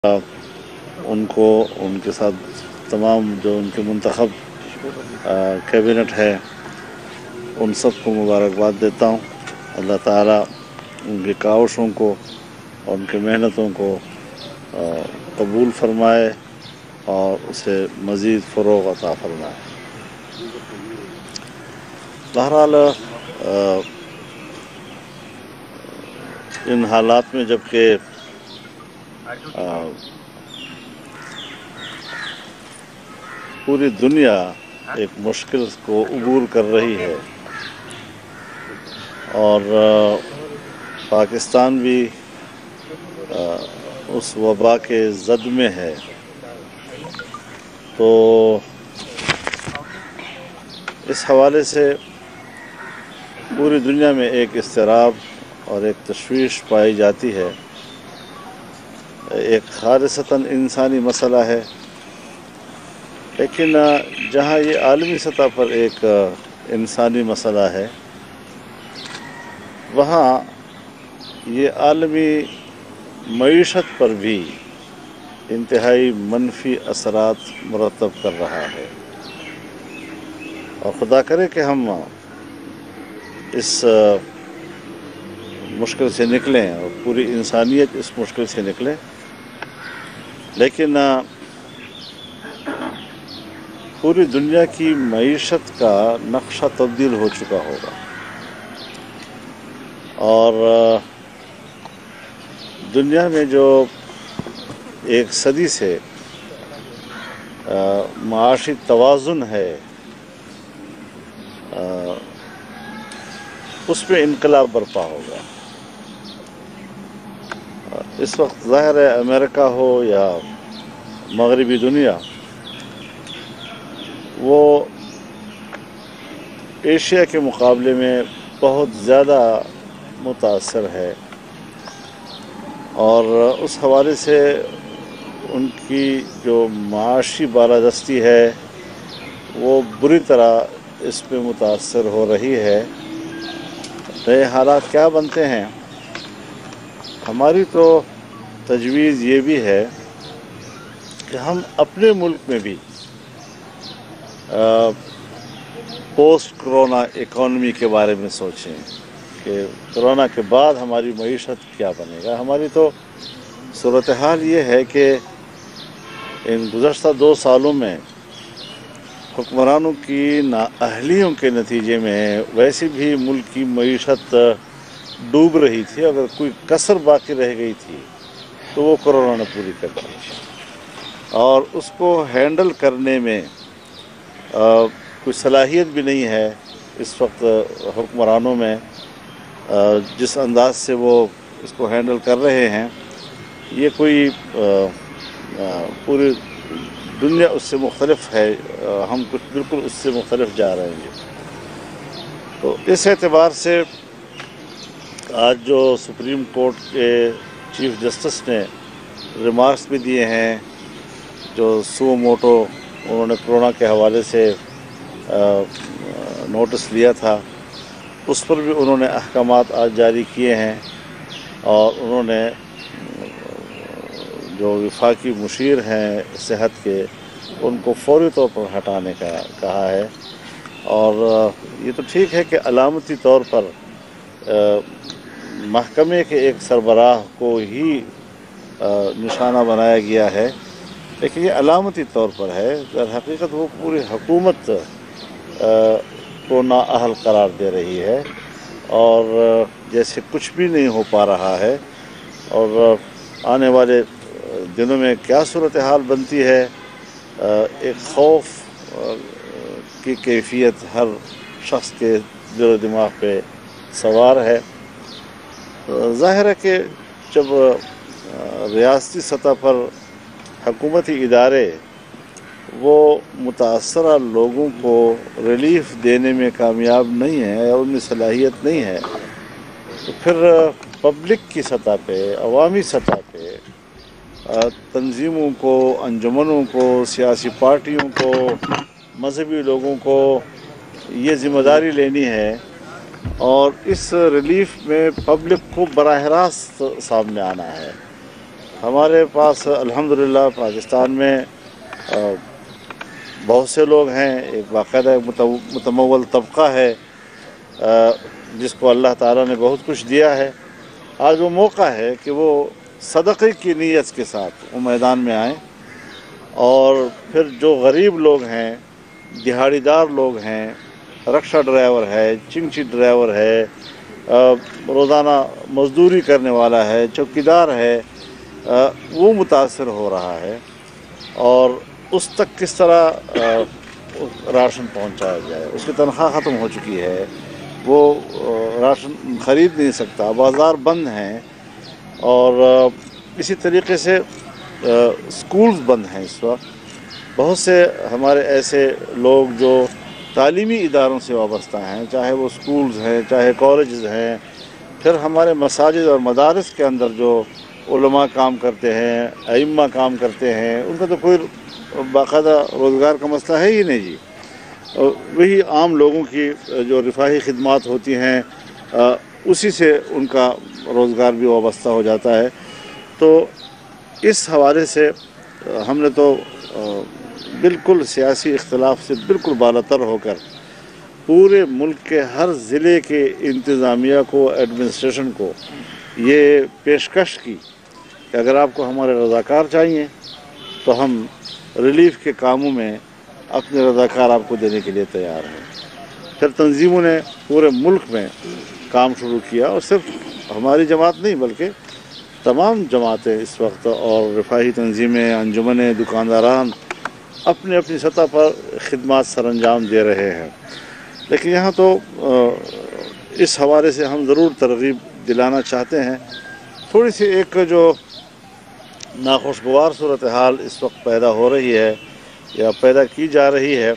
ان کو ان کے ساتھ تمام جو ان کے منتخب کیبنٹ ہے ان سب کو مبارکباد دیتا ہوں۔ اللہ تعالیٰ ان کی کاوشوں کو اور ان کی محنتوں کو قبول فرمائے اور اسے مزید فروغ عطا فرمائے۔ بہرحال ان حالات میں جبکہ پوری دنیا ایک مشکل کو عبور کر رہی ہے اور پاکستان بھی اس وبا کے زد میں ہے، تو اس حوالے سے پوری دنیا میں ایک اضطراب اور ایک تشویش پائی جاتی ہے۔ ایک خالصتاً انسانی مسئلہ ہے، لیکن جہاں یہ عالمی سطح پر ایک انسانی مسئلہ ہے، وہاں یہ عالمی معیشت پر بھی انتہائی منفی اثرات مرتب کر رہا ہے، اور خدا کرے کہ ہم اس مشکل سے نکلیں اور پوری انسانیت اس مشکل سے نکلے، لیکن پوری دنیا کی معیشت کا نقشہ تبدیل ہو چکا ہوگا، اور دنیا میں جو ایک صدی سے معاشی توازن ہے اس پہ انقلاب برپا ہوگا۔ اس وقت ظاہر ہے امریکہ ہو یا مغربی دنیا، وہ ایشیا کے مقابلے میں بہت زیادہ متاثر ہے، اور اس حوالے سے ان کی جو معاشی بالادستی ہے وہ بری طرح اس پہ متاثر ہو رہی ہے۔ نئے حالات کیا بنتے ہیں؟ ہماری تو تجویز یہ بھی ہے کہ ہم اپنے ملک میں بھی پوسٹ کرونا اکانومی کے بارے میں سوچیں کہ کرونا کے بعد ہماری معیشت کیا بنے گا۔ ہماری تو صورتحال یہ ہے کہ ان گزشتہ 2 سالوں میں حکمرانوں کی نااہلیوں کے نتیجے میں ویسے بھی ملک کی معیشت ڈوب رہی تھی، اگر کوئی کسر باقی رہ گئی تھی تو وہ کرونا نے پوری کر دی، اور اس کو ہینڈل کرنے میں کوئی صلاحیت بھی نہیں ہے اس وقت حکمرانوں میں۔ جس انداز سے وہ اس کو ہینڈل کر رہے ہیں، یہ کوئی پوری دنیا اس سے مختلف ہے، ہم کچھ بالکل اس سے مختلف جا رہے ہیں۔ تو اس اعتبار سے آج جو سپریم کورٹ کے چیف جسٹس نے ریمارکس بھی دیے ہیں، جو سو موٹو انہوں نے کرونا کے حوالے سے نوٹس لیا تھا، اس پر بھی انہوں نے احکامات آج جاری کیے ہیں، اور انہوں نے جو وفاقی مشیر ہیں صحت کے ان کو فوری طور پر ہٹانے کا کہا ہے۔ اور یہ تو ٹھیک ہے کہ علامتی طور پر محکمے کے ایک سربراہ کو ہی نشانہ بنایا گیا ہے، لیکن یہ علامتی طور پر ہے، در حقیقت وہ پوری حکومت کو نااہل قرار دے رہی ہے، اور جیسے کچھ بھی نہیں ہو پا رہا ہے۔ اور آنے والے دنوں میں کیا صورتحال بنتی ہے، ایک خوف کی کیفیت ہر شخص کے دل و دماغ پہ سوار ہے۔ ظاہر ہے کہ جب ریاستی سطح پر حکومتی ادارے وہ متاثرہ لوگوں کو ریلیف دینے میں کامیاب نہیں ہیں اور ان میں صلاحیت نہیں ہے، تو پھر پبلک کی سطح پہ، عوامی سطح پہ تنظیموں کو، انجمنوں کو، سیاسی پارٹیوں کو، مذہبی لوگوں کو یہ ذمہ داری لینی ہے، اور اس ریلیف میں پبلک کو براہ راست سامنے آنا ہے۔ ہمارے پاس الحمدللہ پاکستان میں بہت سے لوگ ہیں، ایک باقاعدہ متمول طبقہ ہے جس کو اللہ تعالیٰ نے بہت کچھ دیا ہے۔ آج وہ موقع ہے کہ وہ صدقے کی نیت کے ساتھ وہ میدان میں آئیں، اور پھر جو غریب لوگ ہیں، دہاڑی دار لوگ ہیں، رکشہ ڈرائیور ہے، چمچی ڈرائیور ہے، روزانہ مزدوری کرنے والا ہے، چوکیدار ہے، وہ متاثر ہو رہا ہے، اور اس تک کس طرح راشن پہنچایا جائے۔ اس کی تنخواہ ختم ہو چکی ہے، وہ راشن خرید نہیں سکتا، بازار بند ہیں، اور اسی طریقے سے سکولز بند ہیں اس وقت۔ بہت سے ہمارے ایسے لوگ جو تعلیمی اداروں سے وابستہ ہیں، چاہے وہ سکولز ہیں، چاہے کالجز ہیں، پھر ہمارے مساجد اور مدارس کے اندر جو علماء کام کرتے ہیں، ائمہ کام کرتے ہیں، ان کا تو کوئی باقاعدہ روزگار کا مسئلہ ہے ہی نہیں جی۔ وہی عام لوگوں کی جو رفاہی خدمات ہوتی ہیں اسی سے ان کا روزگار بھی وابستہ ہو جاتا ہے۔ تو اس حوالے سے ہم نے تو بالکل سیاسی اختلاف سے بالکل بالاتر ہو کر پورے ملک کے ہر ضلع کے انتظامیہ کو، ایڈمنسٹریشن کو یہ پیشکش کی کہ اگر آپ کو ہمارے رضاکار چاہیے تو ہم ریلیف کے کاموں میں اپنے رضاکار آپ کو دینے کے لیے تیار ہیں۔ پھر تنظیموں نے پورے ملک میں کام شروع کیا، اور صرف ہماری جماعت نہیں بلکہ تمام جماعتیں اس وقت، اور رفاہی تنظیمیں، انجمنیں، دکانداران اپنی اپنی سطح پر خدمات سر انجام دے رہے ہیں۔ لیکن یہاں تو اس حوالے سے ہم ضرور ترغیب دلانا چاہتے ہیں۔ تھوڑی سی ایک جو ناخوشگوار صورتحال اس وقت پیدا ہو رہی ہے یا پیدا کی جا رہی ہے،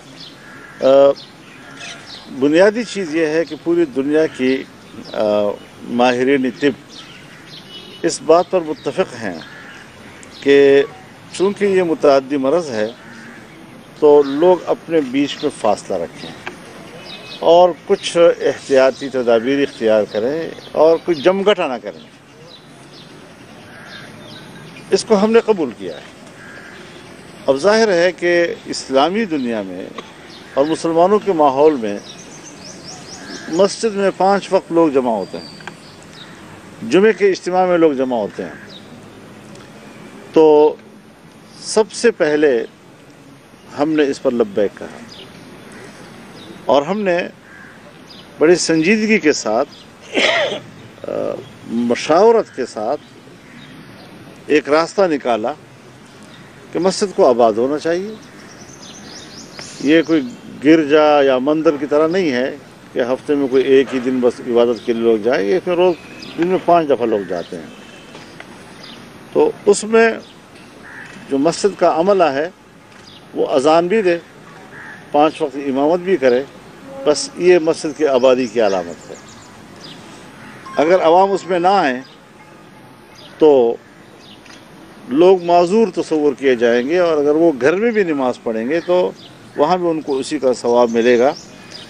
بنیادی چیز یہ ہے کہ پوری دنیا کی ماہرین طب اس بات پر متفق ہیں کہ چونکہ یہ متعدی مرض ہے تو لوگ اپنے بیچ میں فاصلہ رکھیں اور کچھ احتیاطی تدابیر اختیار کریں اور کچھ جمگٹا نہ کریں۔ اس کو ہم نے قبول کیا ہے۔ اب ظاہر ہے کہ اسلامی دنیا میں اور مسلمانوں کے ماحول میں مسجد میں 5 وقت لوگ جمع ہوتے ہیں، جمعے کے اجتماع میں لوگ جمع ہوتے ہیں، تو سب سے پہلے ہم نے اس پر لبیک کہا، اور ہم نے بڑی سنجیدگی کے ساتھ مشاورت کے ساتھ ایک راستہ نکالا کہ مسجد کو آباد ہونا چاہیے۔ یہ کوئی گرجا یا مندر کی طرح نہیں ہے کہ ہفتے میں کوئی ایک ہی دن بس عبادت کے لیے لوگ جائیں، یہ روز دن میں 5 دفعہ لوگ جاتے ہیں۔ تو اس میں جو مسجد کا عملہ ہے وہ اذان بھی دے، 5 وقت امامت بھی کرے، بس یہ مسجد کی آبادی کی علامت ہے۔ اگر عوام اس میں نہ آئیں تو لوگ معذور تصور کیے جائیں گے، اور اگر وہ گھر میں بھی نماز پڑھیں گے تو وہاں بھی ان کو اسی کا ثواب ملے گا۔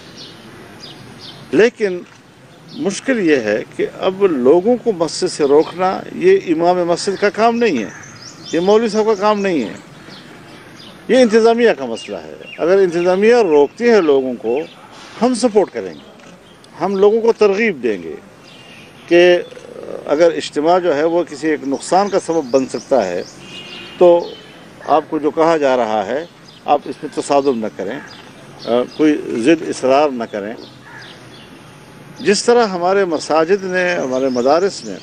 لیکن مشکل یہ ہے کہ اب لوگوں کو مسجد سے روکنا یہ امام مسجد کا کام نہیں ہے، یہ مولوی صاحب کا کام نہیں ہے، یہ انتظامیہ کا مسئلہ ہے۔ اگر انتظامیہ روکتی ہے لوگوں کو، ہم سپورٹ کریں گے، ہم لوگوں کو ترغیب دیں گے کہ اگر اجتماع جو ہے وہ کسی ایک نقصان کا سبب بن سکتا ہے تو آپ کو جو کہا جا رہا ہے آپ اس میں تصادم نہ کریں، کوئی ضد اصرار نہ کریں۔ جس طرح ہمارے مساجد نے، ہمارے مدارس نے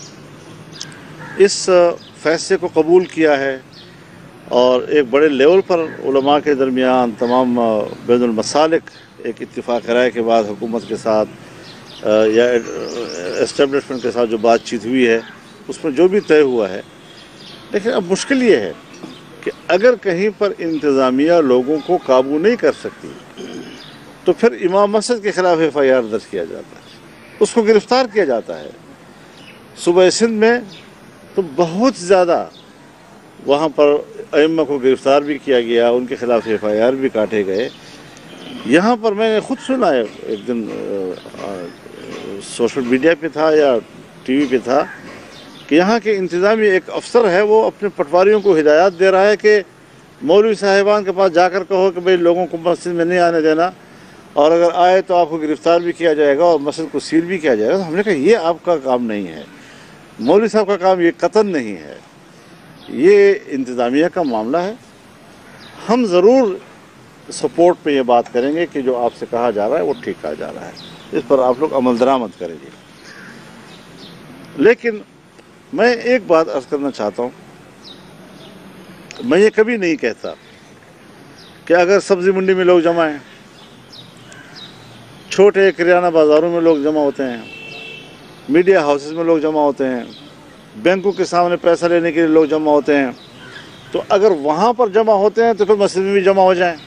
اس فیصلے کو قبول کیا ہے، اور ایک بڑے لیول پر علماء کے درمیان تمام بین المسالک ایک اتفاق رائے کے بعد حکومت کے ساتھ یا اسٹیبلشمنٹ کے ساتھ جو بات چیت ہوئی ہے اس میں جو بھی طے ہوا ہے۔ لیکن اب مشکل یہ ہے کہ اگر کہیں پر انتظامیہ لوگوں کو قابو نہیں کر سکتی تو پھر امام مسجد کے خلاف FIR درج کیا جاتا ہے، اس کو گرفتار کیا جاتا ہے۔ صوبہ سندھ میں تو بہت زیادہ وہاں پر ائمہ کو گرفتار بھی کیا گیا، ان کے خلاف FIR بھی کاٹے گئے۔ یہاں پر میں نے خود سنا ہے، ایک دن سوشل میڈیا پہ تھا یا ٹی وی پہ تھا کہ یہاں کے انتظامی ایک افسر ہے وہ اپنے پٹواریوں کو ہدایات دے رہا ہے کہ مولوی صاحبان کے پاس جا کر کہو کہ بھئی لوگوں کو مسجد میں نہیں آنے دینا، اور اگر آئے تو آپ کو گرفتار بھی کیا جائے گا اور مسجد کو سیل بھی کیا جائے گا۔ تو ہم نے کہا یہ آپ کا کام نہیں ہے، مولوی صاحب کا کام یہ قطعاً نہیں ہے، یہ انتظامیہ کا معاملہ ہے۔ ہم ضرور سپورٹ پہ یہ بات کریں گے کہ جو آپ سے کہا جا رہا ہے وہ ٹھیک کہا جا رہا ہے، اس پر آپ لوگ عمل درآمد کریں گے۔ لیکن میں ایک بات عرض کرنا چاہتا ہوں، میں یہ کبھی نہیں کہتا کہ اگر سبزی منڈی میں لوگ جمع ہیں، چھوٹے کریانہ بازاروں میں لوگ جمع ہوتے ہیں، میڈیا ہاؤسز میں لوگ جمع ہوتے ہیں، بینکوں کے سامنے پیسہ لینے کے لیے لوگ جمع ہوتے ہیں، تو اگر وہاں پر جمع ہوتے ہیں تو پھر مسجد میں بھی جمع ہو جائیں،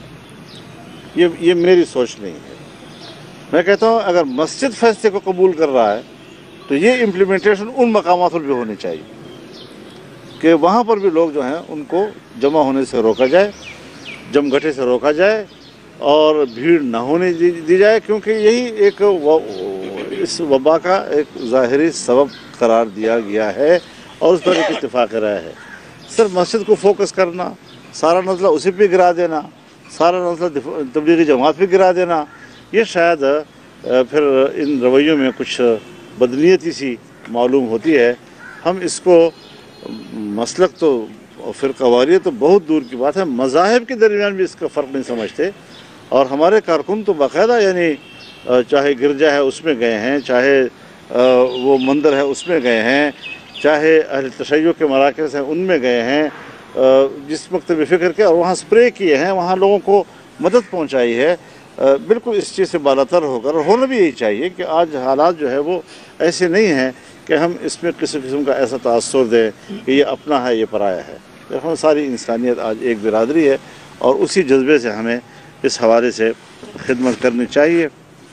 یہ میری سوچ نہیں ہے۔ میں کہتا ہوں اگر مسجد فیصلے کو قبول کر رہا ہے تو یہ امپلیمنٹیشن ان مقامات پر بھی ہونی چاہیے کہ وہاں پر بھی لوگ جو ہیں ان کو جمع ہونے سے روکا جائے، جمگھٹے سے روکا جائے اور بھیڑ نہ ہونے دی جائے، کیونکہ یہی ایک اس وبا کا ایک ظاہری سبب قرار دیا گیا ہے اور اس پر ایک اتفاق رائے ہے۔ صرف مسجد کو فوکس کرنا، سارا مسئلہ اسی پہ گرا دینا، سارا مسئلہ تبلیغی جماعت پہ گرا دینا، یہ شاید پھر ان رویوں میں کچھ بدنیتی سی معلوم ہوتی ہے۔ ہم اس کو مسلک تو فرقہ واریت تو بہت دور کی بات ہے، مذاہب کے درمیان بھی اس کا فرق نہیں سمجھتے، اور ہمارے کارکن تو باقاعدہ یعنی چاہے گرجا ہے اس میں گئے ہیں، چاہے وہ مندر ہے اس میں گئے ہیں، چاہے اہل تشیع کے مراکز ہیں ان میں گئے ہیں، جس مکتب فکر کے، اور وہاں سپرے کیے ہیں، وہاں لوگوں کو مدد پہنچائی ہے۔ بالکل اس چیز سے بالاتر ہو کر، اور ہونا بھی یہی چاہیے کہ آج حالات جو ہے وہ ایسے نہیں ہیں کہ ہم اس میں کسی قسم کا ایسا تاثر دیں کہ یہ اپنا ہے یہ پرایا ہے۔ ہم ساری انسانیت آج ایک برادری ہے اور اسی جذبے سے ہمیں اس حوالے سے خدمت کرنی چاہیے۔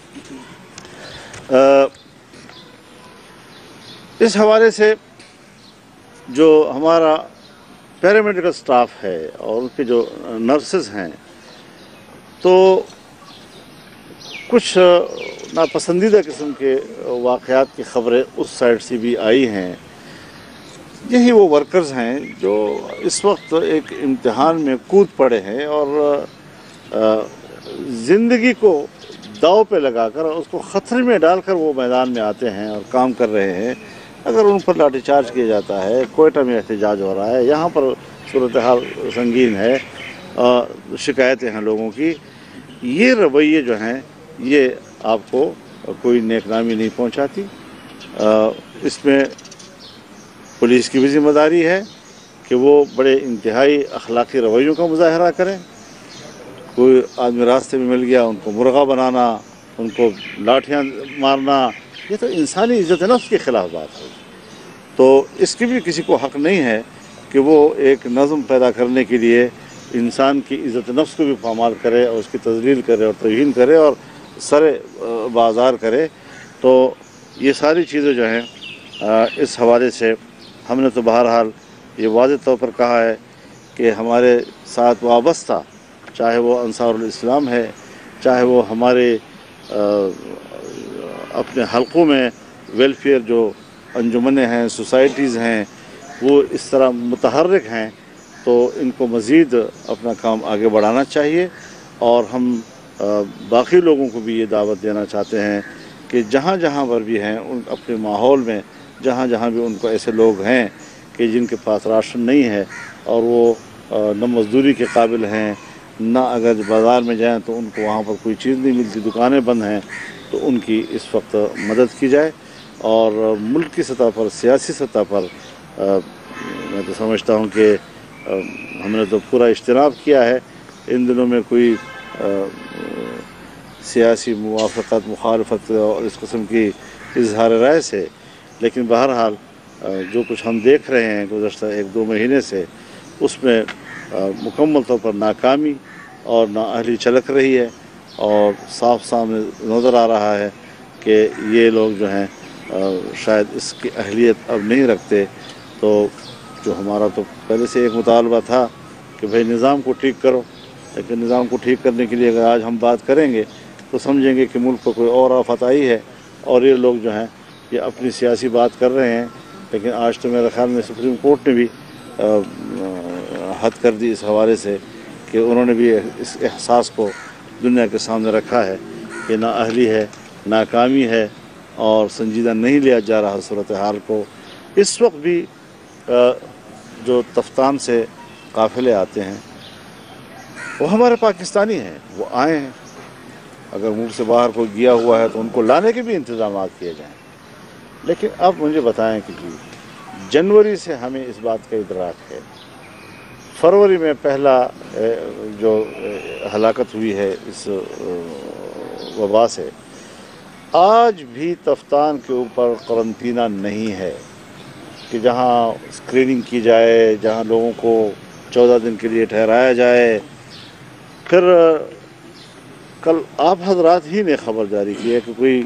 اس حوالے سے جو ہمارا پیرامیڈیکل سٹاف ہے اور ان کے جو نرسز ہیں، تو کچھ ناپسندیدہ قسم کے واقعات کی خبریں اس سائڈ سے بھی آئی ہیں۔ یہی وہ ورکرز ہیں جو اس وقت ایک امتحان میں کود پڑے ہیں اور زندگی کو داؤ پہ لگا کر اس کو خطرے میں ڈال کر وہ میدان میں آتے ہیں اور کام کر رہے ہیں۔ اگر ان پر لاٹھی چارج کیا جاتا ہے، کوئٹہ میں احتجاج ہو رہا ہے، یہاں پر صورتحال سنگین ہے، شکایتیں ہیں لوگوں کی، یہ رویے جو ہیں یہ آپ کو کوئی نیک نامی نہیں پہنچاتی۔ اس میں پولیس کی بھی ذمہ داری ہے کہ وہ بڑے انتہائی اخلاقی رویوں کا مظاہرہ کریں۔ کوئی آدمی راستے میں مل گیا، ان کو مرغا بنانا، ان کو لاٹھیاں مارنا، یہ تو انسانی عزت نفس کے خلاف بات ہے۔ تو اس کی بھی کسی کو حق نہیں ہے کہ وہ ایک نظم پیدا کرنے کے لیے انسان کی عزت نفس کو بھی پامال کرے اور اس کی تذلیل کرے اور توہین کرے اور سر بازار کرے۔ تو یہ ساری چیزیں جو ہیں اس حوالے سے ہم نے تو بہرحال یہ واضح طور پر کہا ہے کہ ہمارے ساتھ وابستہ، چاہے وہ انصار الاسلام ہے، چاہے وہ ہمارے اپنے حلقوں میں ویلفیئر جو انجمنیں ہیں، سوسائٹیز ہیں، وہ اس طرح متحرک ہیں، تو ان کو مزید اپنا کام آگے بڑھانا چاہیے۔ اور ہم باقی لوگوں کو بھی یہ دعوت دینا چاہتے ہیں کہ جہاں جہاں پر بھی ہیں ان اپنے ماحول میں، جہاں جہاں بھی ان کو ایسے لوگ ہیں کہ جن کے پاس راشن نہیں ہے اور وہ نہ مزدوری کے قابل ہیں، نہ اگر بازار میں جائیں تو ان کو وہاں پر کوئی چیز نہیں ملتی، دکانیں بند ہیں، تو ان کی اس وقت مدد کی جائے۔ اور ملک کی سطح پر، سیاسی سطح پر میں تو سمجھتا ہوں کہ ہم نے تو پورا اجتناب کیا ہے ان دنوں میں کوئی سیاسی موافقت، مخالفت اور اس قسم کی اظہار رائے سے، لیکن بہرحال جو کچھ ہم دیکھ رہے ہیں گزشتہ 1-2 مہینے سے، اس میں مکمل طور پر ناکامی اور نااہلی چلک رہی ہے، اور صاف سامنے نظر آ رہا ہے کہ یہ لوگ جو ہیں شاید اس کی اہلیت اب نہیں رکھتے۔ تو جو ہمارا تو پہلے سے ایک مطالبہ تھا کہ بھئی نظام کو ٹھیک کرو، لیکن نظام کو ٹھیک کرنے کے لیے اگر آج ہم بات کریں گے تو سمجھیں گے کہ ملک کو کوئی اور آفت آئی ہے، اور یہ لوگ جو ہیں یہ اپنی سیاسی بات کر رہے ہیں، لیکن آج تو میرے خیال میں سپریم کورٹ نے بھی حد کر دی اس حوالے سے کہ انہوں نے بھی اس احساس کو دنیا کے سامنے رکھا ہے کہ نااہلی ہے، ناکامی ہے اور سنجیدہ نہیں لیا جا رہا صورتحال کو۔ اس وقت بھی جو تفتان سے قافلے آتے ہیں وہ ہمارے پاکستانی ہیں، وہ آئے ہیں، اگر ملک سے باہر کوئی گیا ہوا ہے تو ان کو لانے کے بھی انتظامات کیے جائیں۔ لیکن اب مجھے بتائیں کہ جی جنوری سے ہمیں اس بات کا ادراک ہے، فروری میں پہلا جو ہلاکت ہوئی ہے اس وبا سے، آج بھی تفتان کے اوپر قرنطینہ نہیں ہے کہ جہاں اسکریننگ کی جائے، جہاں لوگوں کو 14 دن کے لیے ٹھہرایا جائے۔ پھر کل آپ حضرات ہی نے خبر جاری کی ہے کہ کوئی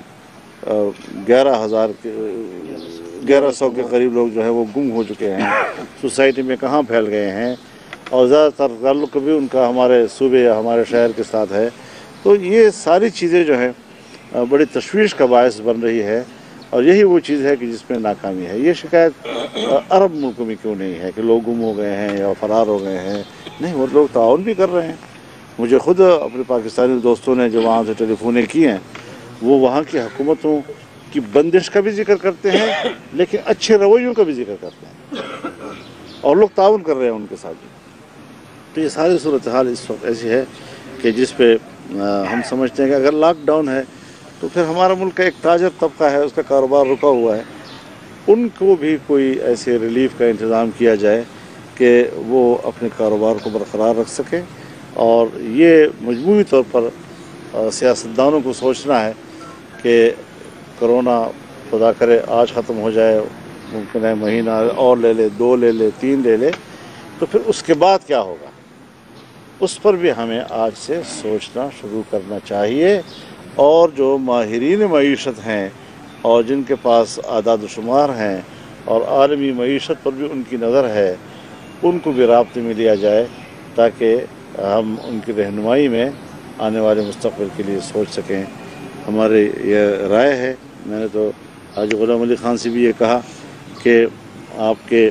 1100 کے قریب لوگ جو ہے وہ گم ہو چکے ہیں، سوسائٹی میں کہاں پھیل گئے ہیں، اور زیادہ تر تعلق بھی ان کا ہمارے صوبے یا ہمارے شہر کے ساتھ ہے۔ تو یہ ساری چیزیں جو ہیں بڑی تشویش کا باعث بن رہی ہے، اور یہی وہ چیز ہے کہ جس میں ناکامی ہے۔ یہ شکایت عرب ملکوں میں کیوں نہیں ہے کہ لوگ گم ہو گئے ہیں یا فرار ہو گئے ہیں؟ نہیں، وہ لوگ تعاون بھی کر رہے ہیں۔ مجھے خود اپنے پاکستانی دوستوں نے جو وہاں سے ٹیلی فونیں کی ہیں، وہ وہاں کی حکومتوں کی بندش کا بھی ذکر کرتے ہیں، لیکن اچھے رویوں کا بھی ذکر کرتے ہیں، اور لوگ تعاون کر رہے ہیں ان کے ساتھ بھی۔ تو یہ ساری صورتحال اس وقت ایسی ہے کہ جس پہ ہم سمجھتے ہیں کہ اگر لاک ڈاؤن ہے تو پھر ہمارا ملک کا ایک تاجر طبقہ ہے، اس کا کاروبار رکا ہوا ہے، ان کو بھی کوئی ایسے ریلیف کا انتظام کیا جائے کہ وہ اپنے کاروبار کو برقرار رکھ سکے۔ اور یہ مجموعی طور پر سیاستدانوں کو سوچنا ہے کہ کرونا خدا کرے آج ختم ہو جائے، ممکن ہے مہینہ اور لے لے، 2 لے لے، 3 لے لے، تو پھر اس کے بعد کیا ہوگا، اس پر بھی ہمیں آج سے سوچنا شروع کرنا چاہیے۔ اور جو ماہرین معیشت ہیں اور جن کے پاس اعداد و شمار ہیں اور عالمی معیشت پر بھی ان کی نظر ہے، ان کو بھی رابطے میں لیا جائے تاکہ ہم ان کی رہنمائی میں آنے والے مستقبل کے لیے سوچ سکیں۔ ہماری یہ رائے ہے، میں نے تو حاجی غلام علی خان سے بھی یہ کہا کہ آپ کے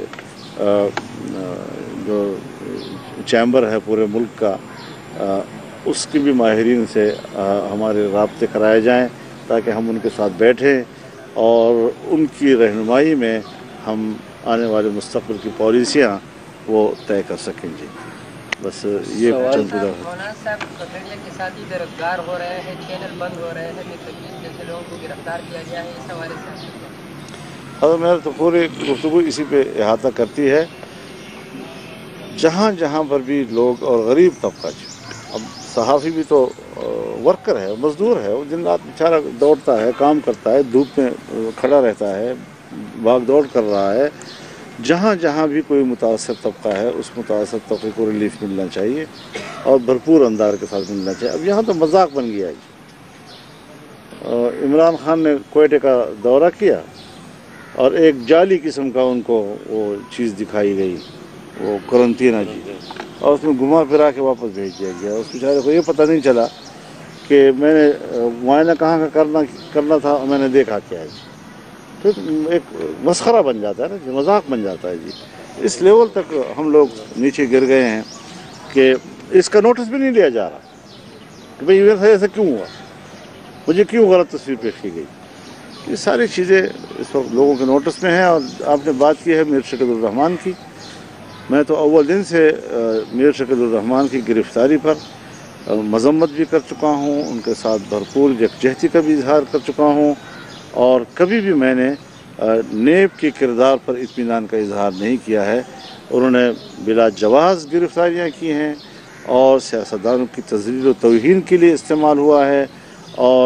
جو چیمبر ہے پورے ملک کا، اس کی بھی ماہرین سے ہمارے رابطے کرائے جائیں تاکہ ہم ان کے ساتھ بیٹھیں اور ان کی رہنمائی میں ہم آنے والے مستقبل کی پالیسیاں وہ طے کر سکیں۔ جی بس یہ چند مولانا صاحب میڈیا کے ساتھ ہی گرفتار ہو رہے ہیں، چینل بند ہو رہے ہیں، جیسے لوگوں کو گرفتار کیا گیا ہے، اس حوالے سے حضرت میرا تو پوری گفتگو اسی پہ احاطہ کرتی ہے۔ جہاں جہاں پر بھی لوگ اور غریب طبقہ، اب صحافی بھی تو ورکر ہے، مزدور ہے، وہ دن رات بیچارہ دوڑتا ہے، کام کرتا ہے، دھوپ میں کھڑا رہتا ہے، بھاگ دوڑ کر رہا ہے۔ جہاں جہاں بھی کوئی متاثر طبقہ ہے اس متاثر طبقے کو ریلیف ملنا چاہیے اور بھرپور انداز کے ساتھ ملنا چاہیے۔ اب یہاں تو مذاق بن گیا ہے۔ عمران خان نے کوئٹے کا دورہ کیا اور ایک جعلی قسم کا ان کو وہ چیز دکھائی گئی، وہ قرنطینہ جی، اور اس میں گھما پھرا کے واپس بھیج دیا گیا۔ اس بیچارے کو یہ پتہ نہیں چلا کہ میں نے معائنہ کہاں کا کرنا تھا اور میں نے دیکھا کیا ہے۔ تو ایک مسخرہ بن جاتا ہے نا جی، مذاق بن جاتا ہے جی۔ اس لیول تک ہم لوگ نیچے گر گئے ہیں کہ اس کا نوٹس بھی نہیں لیا جا رہا کہ بھئی ایسا کیوں ہوا، مجھے کیوں غلط تصویر پیش کی گئی۔ یہ ساری چیزیں اس وقت لوگوں کے نوٹس میں ہیں۔ اور آپ نے بات کی ہے میر شکیل الرحمان کی، میں تو اول دن سے میر شکیل الرحمان کی گرفتاری پر مذمت بھی کر چکا ہوں، ان کے ساتھ بھرپور یکجہتی کا بھی اظہار کر چکا ہوں، اور کبھی بھی میں نے نیب کے کردار پر اطمینان کا اظہار نہیں کیا ہے۔ انہوں نے بلا جواز گرفتاریاں کی ہیں اور سیاستدانوں کی تذلیل و توہین کے لیے استعمال ہوا ہے، اور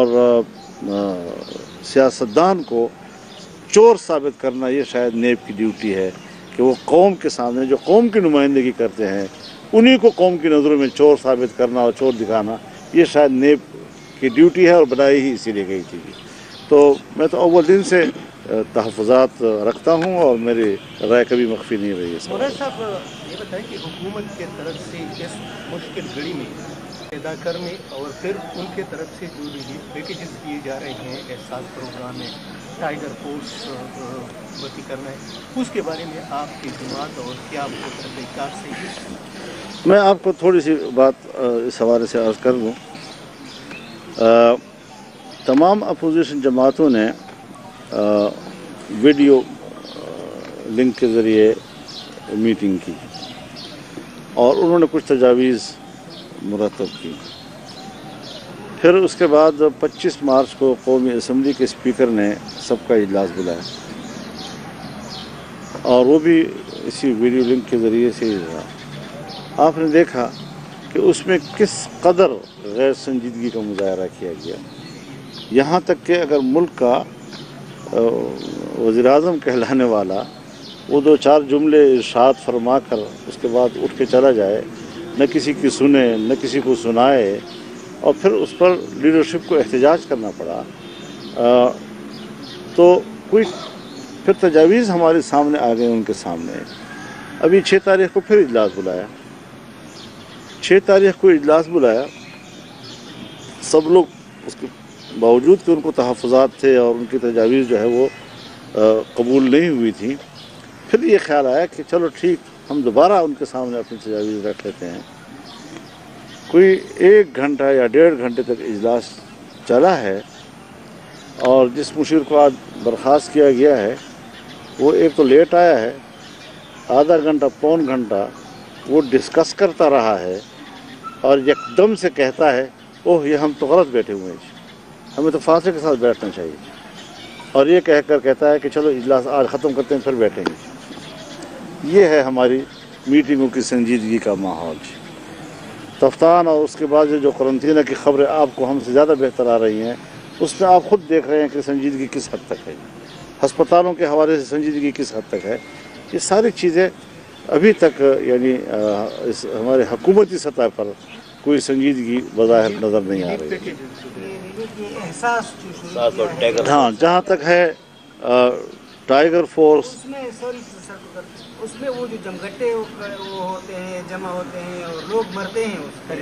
سیاستدان کو چور ثابت کرنا یہ شاید نیب کی ڈیوٹی ہے کہ وہ قوم کے سامنے جو قوم کی نمائندگی کرتے ہیں انہی کو قوم کی نظروں میں چور ثابت کرنا اور چور دکھانا یہ شاید نیب کی ڈیوٹی ہے، اور بنائی ہی اسی لیے گئی تھی۔ تو میں تو اول دن سے تحفظات رکھتا ہوں اور میری رائے کبھی مخفی نہیں رہی ہے۔ مولانا صاحب یہ بتائیں کہ حکومت کے طرف سے اس مشکل گھڑی میں پیدا کرنے اور پھر ان کے طرف سے جو ریلیف پیکیجز دیے جا رہے ہیں احساس پروگرام میں، टाइगर फोर्स भर्ती करना है, उसके बारे में आपकी जमात और क्या तहकीकात से? मैं आपको थोड़ी सी बात इस हवाले से अर्ज़ कर दूँ। तमाम अपोजिशन जमातों ने वीडियो लिंक के ज़रिए मीटिंग की और उन्होंने कुछ तजावीज़ मुरतब की। फिर उसके बाद 25 मार्च को कौमी असम्बली के स्पीकर ने सबका इजलास बुलाया और वो भी इसी वीडियो लिंक के ज़रिए से ही रहा। आपने देखा कि उसमें किस कदर गैर संजीदगी का मुजाहरा किया गया, यहाँ तक कि अगर मुल्क का वज़ीर-ए-आज़म कहलाने वाला वो 2-4 जुमले इरशाद फरमा कर उसके बाद उठ के चला जाए, न किसी की सुने न किसी को सुनाए, और फिर उस पर लीडरशिप को एहतजाज करना पड़ा। तो कोई फिर तजावीज़ हमारे सामने आ गए उनके सामने। अभी 6 तारीख को फिर इजलास बुलाया, 6 तारीख को इजलास बुलाया। सब लोग उसके बावजूद कि उनको तहफ़्फ़ुज़ात थे और उनकी तजावीज़ जो है वो कबूल नहीं हुई थी, फिर ये ख्याल आया कि चलो ठीक, हम दोबारा उनके सामने अपनी तजावीज़ रख लेते हैं। कोई 1 घंटा या 1.5 घंटे तक इजलास चला है और जिस मुशीर को आज बर्खास्त किया गया है वो एक तो लेट आया है, आधा घंटा पौन घंटा वो डिस्कस करता रहा है और एकदम से कहता है ओह ये हम तो गलत बैठे हुए हैं, हमें तो फासले के साथ बैठना चाहिए, और ये कहकर कहता है कि चलो इजलास आज ख़त्म करते हैं फिर बैठेंगे। ये है हमारी मीटिंगों की संजीदगी का माहौल। तफ्तान और उसके बाद जो करंतना की खबरें आपको हमसे ज़्यादा बेहतर आ रही हैं, उसमें आप ख़ुद देख रहे हैं कि संजीदगी किस हद तक है, हस्पतालों के हवाले से संजीदगी किस हद तक है। ये सारी चीज़ें अभी तक यानी इस हमारे हुकूमती सतह पर कोई संजीदगी बज़ाहिर नज़र नहीं आ रही है। हाँ, जहाँ तक है टाइगर फोर्स, उसमें वो जो जमघटे वो होते हैं, जमा होते हैं और लोग मरते हैं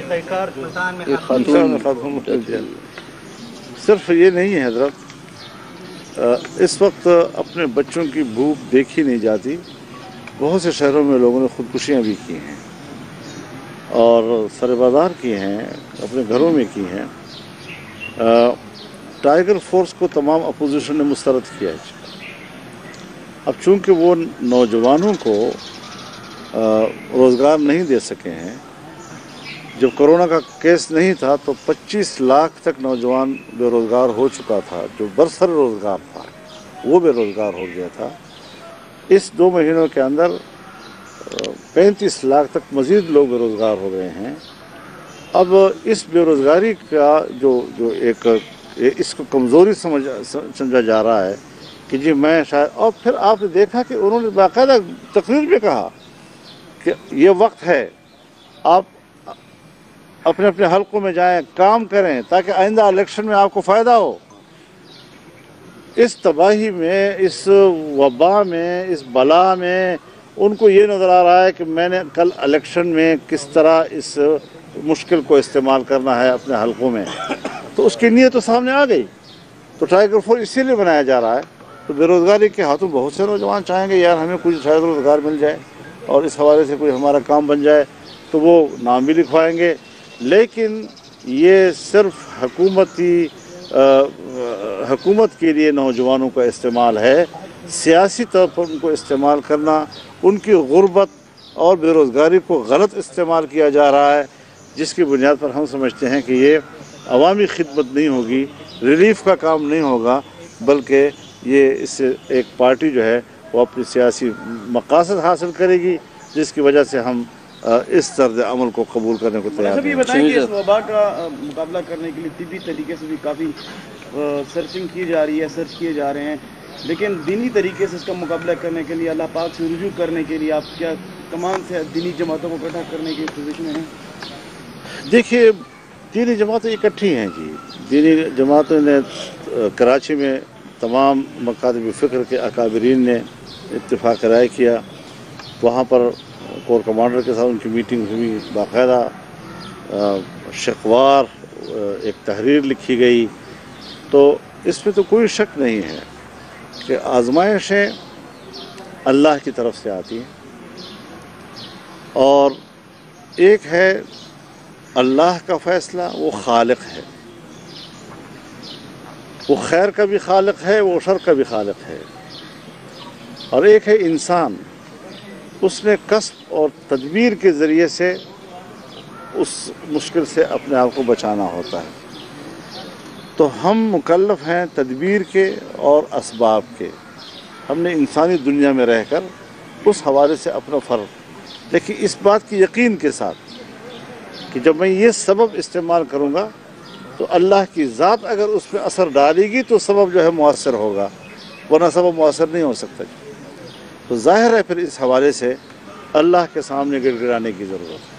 सिर्फ ये नहीं है हजरत, इस वक्त अपने बच्चों की भूख देखी नहीं जाती। बहुत से शहरों में लोगों ने ख़ुदकुशियाँ भी की हैं और सरबाजार की हैं, अपने घरों में की हैं। टाइगर फोर्स को तमाम अपोजिशन ने मुस्तरद किया है। अब चूँकि वो नौजवानों को रोज़गार नहीं दे सके हैं, जब कोरोना का केस नहीं था तो 25 लाख तक नौजवान बेरोज़गार हो चुका था, जो बरसर रोज़गार था वो बेरोज़गार हो गया था। इस 2 महीनों के अंदर 35 लाख तक मज़ीद लोग बेरोज़गार हो गए हैं। अब इस बेरोज़गारी का जो एक इसको कमज़ोरी समझा जा रहा है कि जी मैं शायद, और फिर आपने देखा कि उन्होंने बाकायदा तकरीर में कहा कि ये वक्त है आप अपने अपने हलकों में जाएं, काम करें ताकि आइंदा इलेक्शन में आपको फ़ायदा हो। इस तबाही में, इस वबा में, इस बला में उनको ये नज़र आ रहा है कि मैंने कल इलेक्शन में किस तरह इस मुश्किल को इस्तेमाल करना है अपने हलकों में, तो उसकी नीयत तो सामने आ गई। तो टाइगर फोर्स इसीलिए बनाया जा रहा है। तो बेरोज़गारी के हाथों बहुत से नौजवान चाहेंगे यार हमें कुछ शायद रोज़गार मिल जाए और इस हवाले से कोई हमारा काम बन जाए, तो वो नाम भी लिखवाएंगे। लेकिन ये सिर्फ हुकूमत के लिए नौजवानों का इस्तेमाल है, सियासी तौर पर उनको इस्तेमाल करना, उनकी गुर्बत और बेरोज़गारी को गलत इस्तेमाल किया जा रहा है, जिसकी बुनियाद पर हम समझते हैं कि ये अवामी खिदमत नहीं होगी, रिलीफ का काम नहीं होगा, बल्कि ये इससे एक पार्टी जो है वो अपनी सियासी मकासद हासिल करेगी, जिसकी वजह से हम इस तर्ज अमल को कबूल करने को तैयार हैं। बताएं कि इस वबा का मुकाबला करने के लिए तिब्बी तरीके से भी काफ़ी सर्चिंग की जा रही है, सर्च किए जा रहे हैं, लेकिन दीनी तरीके से इसका मुकाबला करने के लिए, अल्लाह पाक से रुजू करने के लिए आप क्या तमाम से दीनी जमातों को इकट्ठा करने की कोशिश में हैं? देखिए, दीनी जमातें इकट्ठी हैं जी। दीनी जमातों ने कराची में तमाम मकातब फ़िक्र के अकाबरीन ने इत्तेफाक राय किया, वहाँ पर कोर कमांडर के साथ उनकी मीटिंग हुई, बाकायदा शिकवार एक तहरीर लिखी गई। तो इसमें तो कोई शक नहीं है کہ آزمائشیں اللہ کی طرف سے آتی ہیں، اور ایک ہے اللہ کا فیصلہ، وہ خالق ہے، وہ خیر کا بھی خالق ہے، وہ شر کا بھی خالق ہے، اور ایک ہے انسان، اس نے کسب اور تدبیر کے ذریعے سے اس مشکل سے اپنے آپ کو بچانا ہوتا ہے۔ تو ہم مکلف ہیں تدبیر کے اور اسباب کے۔ ہم نے انسانی دنیا میں رہ کر اس حوالے سے اپنا فرض، لیکن اس بات کی یقین کے ساتھ کہ جب میں یہ سبب استعمال کروں گا تو اللہ کی ذات اگر اس پہ اثر ڈالے گی تو سبب جو ہے مؤثر ہوگا، ورنہ سبب مؤثر نہیں ہو سکتا۔ تو ظاہر ہے پھر اس حوالے سے اللہ کے سامنے گڑ گڑانے کی ضرورت ہے۔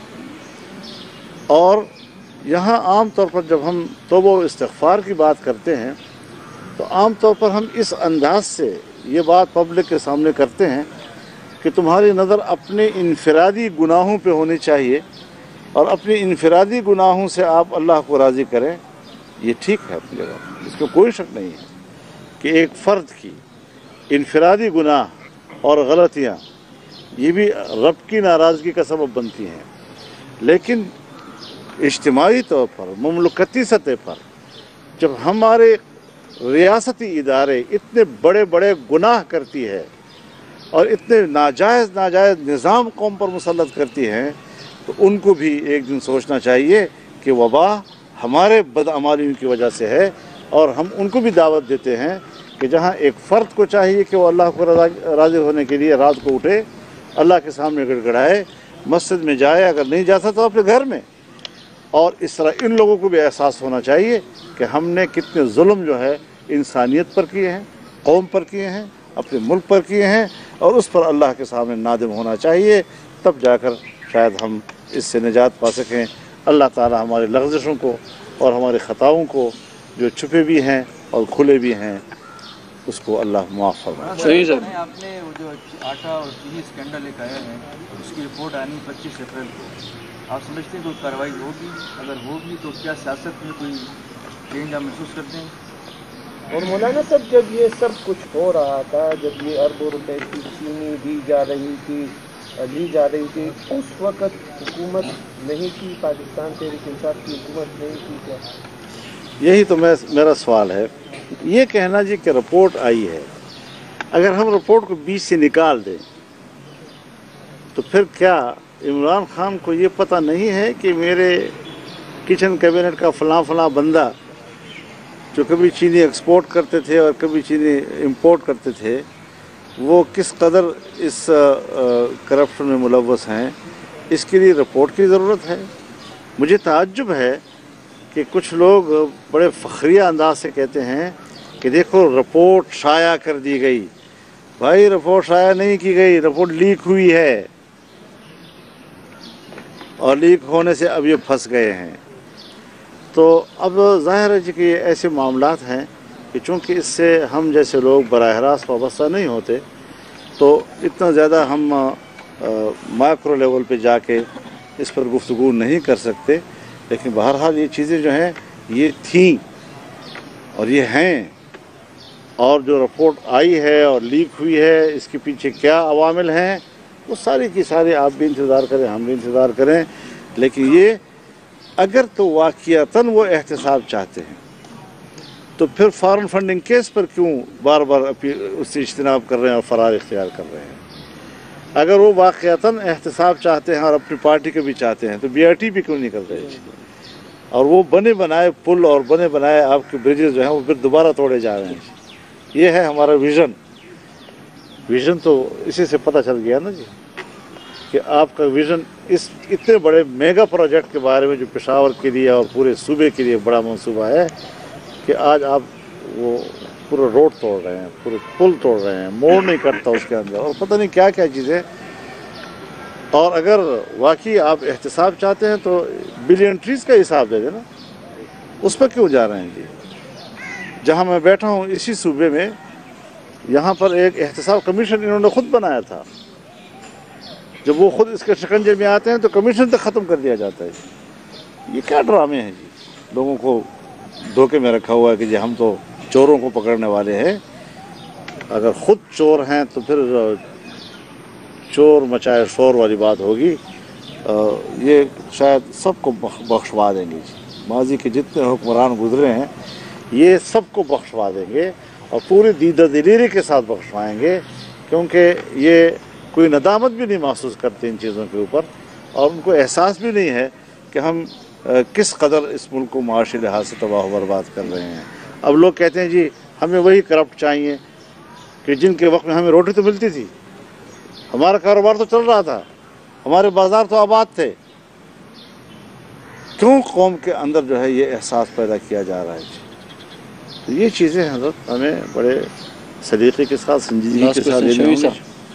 اور یہاں عام طور پر جب ہم توبہ و استغفار کی بات کرتے ہیں تو عام طور پر ہم اس انداز سے یہ بات پبلک کے سامنے کرتے ہیں کہ تمہاری نظر اپنے انفرادی گناہوں پہ ہونی چاہیے اور اپنے انفرادی گناہوں سے آپ اللہ کو راضی کریں۔ یہ ٹھیک ہے اپنی جگہ، اس میں کوئی شک نہیں ہے کہ ایک فرد کی انفرادی گناہ اور غلطیاں یہ بھی رب کی ناراضگی کا سبب بنتی ہیں، لیکن اجتماعی طور پر مملکتی سطح پر جب ہمارے ریاستی ادارے اتنے بڑے بڑے گناہ کرتی ہے اور اتنے ناجائز نظام قوم پر مسلط کرتی ہیں تو ان کو بھی ایک دن سوچنا چاہیے کہ وبا ہمارے بدعمالیوں کی وجہ سے ہے، اور ہم ان کو بھی دعوت دیتے ہیں کہ جہاں ایک فرد کو چاہیے کہ وہ اللہ کو راضی ہونے کے لیے رات کو اٹھے، اللہ کے سامنے گڑ گڑائے، مسجد میں جائے، اگر نہیں جاتا تو اپنے گھر میں، اور اس طرح ان لوگوں کو بھی احساس ہونا چاہیے کہ ہم نے کتنے ظلم جو ہے انسانیت پر کیے ہیں، قوم پر کیے ہیں، اپنے ملک پر کیے ہیں، اور اس پر اللہ کے سامنے نادم ہونا چاہیے، تب جا کر شاید ہم اس سے نجات پا سکیں۔ اللہ تعالی ہمارے لغزشوں کو اور ہمارے خطاؤں کو جو چھپے بھی ہیں اور کھلے بھی ہیں اس کو اللہ معاف فرمائے۔ صحیح سر، آپ نے وہ جو آٹا اور چینی اسکینڈل ایک آیا ہے اس کی رپورٹ آنی 25 اپریل کو، آپ سمجھتے ہیں کوئی کارروائی ہوگی؟ اگر ہوگی تو کیا سیاست میں کوئی چینج آپ محسوس کرتے ہیں؟ اور مولانا صاحب جب یہ سب کچھ ہو رہا تھا، جب یہ اربوں روپے کی چینی لی جا رہی تھی، اس وقت حکومت نہیں کی، پاکستان تحریک انصاف کی حکومت نہیں کی کیا؟ یہی تو میرا سوال ہے۔ یہ کہنا جی کہ رپورٹ آئی ہے، اگر ہم رپورٹ کو بیچ سے نکال دیں تو پھر کیا عمران خان کو یہ پتہ نہیں ہے کہ میرے کچن کیبنٹ کا فلاں بندہ جو کبھی چینی ایکسپورٹ کرتے تھے اور کبھی چینی امپورٹ کرتے تھے وہ کس قدر اس کرپشن میں ملوث ہیں؟ اس کے لیے رپورٹ کی ضرورت ہے۔ مجھے تعجب ہے کہ کچھ لوگ بڑے فخریہ انداز سے کہتے ہیں کہ دیکھو رپورٹ شائع کر دی گئی۔ بھائی رپورٹ شائع نہیں کی گئی، رپورٹ لیک ہوئی ہے، اور لیک ہونے سے اب یہ پھنس گئے ہیں۔ تو اب ظاہر ہے کہ ایسے معاملات ہیں کہ چونکہ اس سے ہم جیسے لوگ براہ راست وابستہ نہیں ہوتے تو اتنا زیادہ ہم مائکرو لیول پہ جا کے اس پر گفتگو نہیں کر سکتے، لیکن بہرحال یہ چیزیں جو ہیں یہ تھیں اور یہ ہیں، اور جو رپورٹ آئی ہے اور لیک ہوئی ہے اس کے پیچھے کیا عوامل ہیں وہ ساری کی ساری آپ بھی انتظار کریں، ہم بھی انتظار کریں۔ لیکن یہ اگر تو واقعتاً وہ احتساب چاہتے ہیں تو پھر فارن فنڈنگ کیس پر کیوں بار بار اس سے اجتناب کر رہے ہیں اور فرار اختیار کر رہے ہیں؟ اگر وہ واقعتاً احتساب چاہتے ہیں اور اپنی پارٹی کو بھی چاہتے ہیں تو BRT بھی کیوں نہیں کر رہے؟ اور وہ بنے بنائے پل اور بنے بنائے آپ کے برجز جو ہیں وہ پھر دوبارہ توڑے جا رہے ہیں۔ یہ ہے ہمارا ویژن تو اسی سے پتہ چل گیا نا جی کہ آپ کا ویژن اس اتنے بڑے میگا پروجیکٹ کے بارے میں جو پشاور کے لیے اور پورے صوبے کے لیے بڑا منصوبہ ہے کہ آج آپ وہ پورا روڈ توڑ رہے ہیں، پورے پل توڑ رہے ہیں، موڑ نہیں کٹتا اس کے اندر، اور پتہ نہیں کیا کیا چیزیں۔ اور اگر واقعی آپ احتساب چاہتے ہیں تو بلین ٹریز کا حساب دے دیں نا، اس پر کیوں جا رہے ہیں جی؟ جہاں میں بیٹھا ہوں اسی صوبے میں یہاں پر ایک احتساب کمیشن انہوں نے خود بنایا تھا، جب وہ خود اس کے شکنجے میں آتے ہیں تو کمیشن تک ختم کر دیا جاتا ہے۔ یہ کیا ڈرامے ہیں جی؟ لوگوں کو دھوکے میں رکھا ہوا ہے کہ جی ہم تو چوروں کو پکڑنے والے ہیں۔ अगर खुद चोर हैं तो फिर चोर मचाए शोर वाली बात होगी। ये शायद सबको बख्शवा देंगे। माजी के जितने हुक्मरान गुजरे हैं ये सबको बख्शवा देंगे और पूरी दीदा दिलीरी के साथ बख्शवाएंगे, क्योंकि ये कोई नदामत भी नहीं महसूस करते इन चीज़ों के ऊपर और उनको एहसास भी नहीं है कि हम किस कदर इस मुल्क को माशी लिहाज से तबाह बर्बाद कर रहे हैं। अब लोग कहते हैं जी हमें वही करप्ट चाहिए कि जिनके वक्त में हमें रोटी तो मिलती थी, हमारा कारोबार तो चल रहा था, हमारे बाजार तो आबाद थे। क्यों कौम के अंदर जो है ये एहसास पैदा किया जा रहा है? तो ये चीज़ें हज़रत हमें बड़े सलीक़े के साथ, संजीदगी के साथ लेनी होंगी।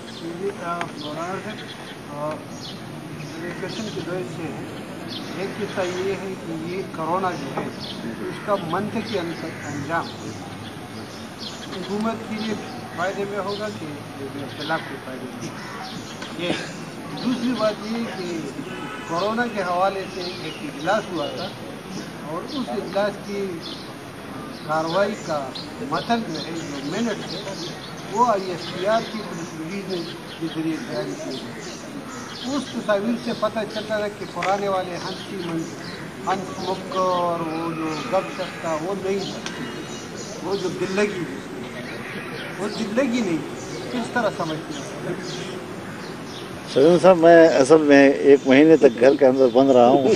एक किस्सा ये है कि ये कोरोना जो है इसका मंतकी अंजाम हुकूमत के लिए फ़ायदे में होगा कि इख्तिलाफ के फ़ायदे में। ये दूसरी बात ये कि कोरोना के हवाले से एक इजलास हुआ था और उस इजलास की कार्रवाई का मतलब जो है जो मिनट है वो ISPR की पुलिस रिलीज के जरिए जारी की गई। उस तस्वीर से पता चलता है कि पुराने वाले हंस मुक्क और वो जो गपशप था वो नहीं था, वो जो दिल्लगी नहीं। किस तरह समझते हैं सजन साहब? मैं असल में 1 महीने तक घर के अंदर बंद रहा हूँ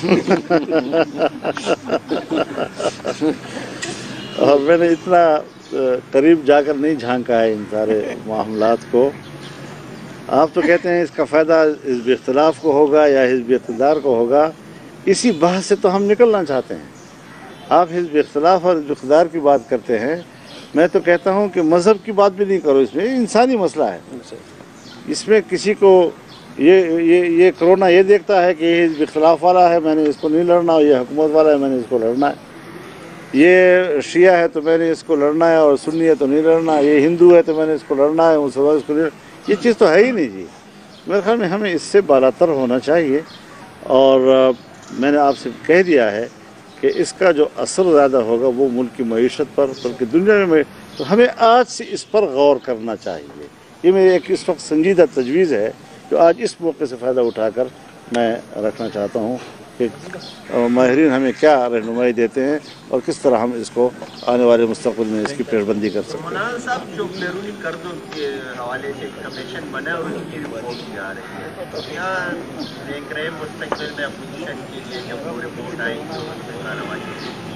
और मैंने इतना करीब जाकर नहीं झांका है इन सारे मामलात को। आप तो कहते हैं इसका फ़ायदा हिज़्ब इख्तिलाफ को होगा या हिज़्ब इक़्तिदार को होगा। इसी बहस से तो हम निकलना चाहते हैं। आप हिज़्ब इख्तिलाफ और हिज़्ब इक़्तिदार की बात करते हैं, मैं तो कहता हूं कि मज़हब की बात भी नहीं करो। इसमें इंसानी मसला है। इसमें किसी को ये कोरोना ये देखता है कि ये हिज़्ब इख़्तिलाफ वाला है, मैंने इसको नहीं लड़ना, ये हुकूमत वाला है, मैंने इसको लड़ना है। ये शिया है तो मैंने इसको लड़ना है और सुन्नी है तो नहीं लड़ना, ये हिंदू है तो मैंने इसको लड़ना है, मुसलमान इसको नहीं। ये चीज़ तो है ही नहीं जी। मेरे ख्याल में हमें इससे बालातर होना चाहिए और मैंने आपसे कह दिया है कि इसका जो असर ज़्यादा होगा वो मुल्क की मईशत पर, बल्कि दुनिया में, तो हमें आज से इस पर गौर करना चाहिए। ये मेरी एक इस वक्त संजीदा तजवीज़ है जो आज इस मौके से फ़ायदा उठाकर मैं रखना चाहता हूँ कि माहिरीन हमें क्या रहनुमाई देते हैं और किस तरह हम इसको आने वाले मुस्तक़बिल में इसकी पेशबंदी कर सकते हैं। मौलाना साहब, जो बैरूनी कर्ज़ों के हवाले से कमीशन बना है और उसकी रिपोर्ट जा रही है, तो क्या देख रहे हैं मुस्तक़बिल में अपोजिशन के लिए जब वो रिपोर्ट आएगी तो उसमें कार्रवाई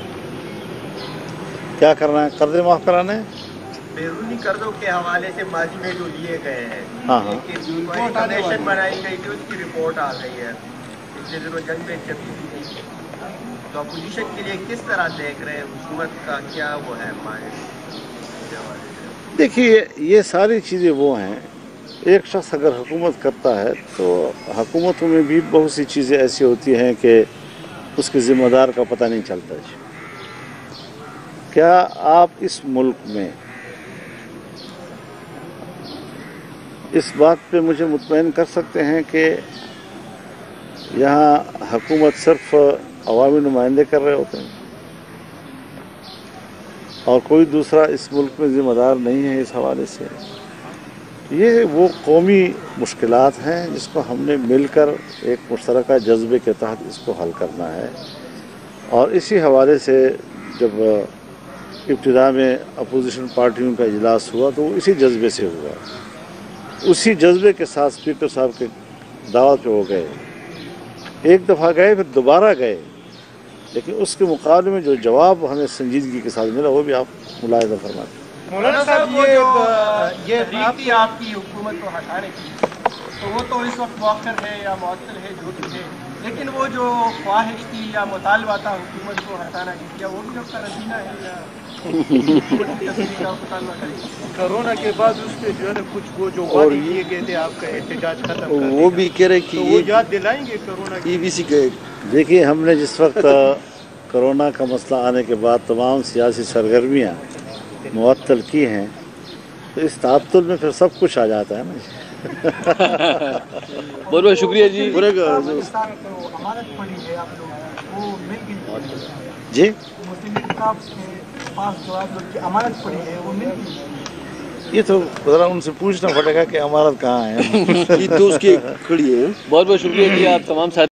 क्या करना है? कर्ज़े माफ़ कराने हैं? बैरूनी कर्ज़ों के हवाले से माजी में जो लिए गए हैं, हाँ, कमीशन बनाई गई थी, उसकी रिपोर्ट आ गई है। जंग में तो अपोजिशन के लिए किस तरह देख रहे हैं? हुकूमत का क्या वो है? देखिए, ये सारी चीज़ें वो हैं, एक शख्स अगर हुकूमत करता है तो हुकूमतों में भी बहुत सी चीज़ें ऐसी होती हैं कि उसके ज़िम्मेदार का पता नहीं चलता। क्या आप इस मुल्क में इस बात पे मुझे मुतमईन कर सकते हैं कि यहाँ हुकूमत सिर्फ अवामी नुमाइंदे कर रहे होते हैं और कोई दूसरा इस मुल्क में ज़िम्मेदार नहीं है इस हवाले से? ये वो कौमी मुश्किलात हैं जिसको हमने मिलकर एक मुश्तरका जज्बे के तहत इसको हल करना है। और इसी हवाले से जब इब्तिदा में अपोजिशन पार्टियों का इजलास हुआ तो वो इसी जज्बे से हुआ। उसी जज्बे के साथ स्पीकर साहब के दावत पे हो गए, एक दफ़ा गए फिर दोबारा गए, लेकिन उसके मुकाबले में जो जवाब हमें संजीदगी के साथ मिला वो भी आप मुलाहिजा फरमाते। मौलाना साहब, ये आपकी हुकूमत को हटाने की तो वो तो इस वक्त मौखर है या मुअत्तल है, जो भी है, लेकिन वो जो ख्वाहिश थी या मुतालबा था हुकूमत को हटाना की, क्या वो भी आपका रसीना है या कोरोना के बाद उसके जो है कुछ वो जो वादे किए गए थे आपका एहतजाज खत्म, वो भी कह रहे कि तो वो याद दिलाएंगे कोरोना की? EBC के देखिए, हमने जिस वक्त कोरोना का मसला आने के बाद तमाम सियासी सरगर्मियाँ मुअत्तल की हैं तो इस ताअत्तुल में फिर सब कुछ आ जाता है ना। बहुत बहुत शुक्रिया जी। अमानत पड़ी है आप लोग, वो मिल गई जी, मुस्लिम लीग के पास जो आप लोग की अमानत पड़ी है वो मिल गई? ये तो ज़रा उनसे पूछना पड़ेगा कि अमानत कहाँ है। ईद तो उसकी खड़ी है। बहुत बहुत शुक्रिया जी, आप तमाम साथी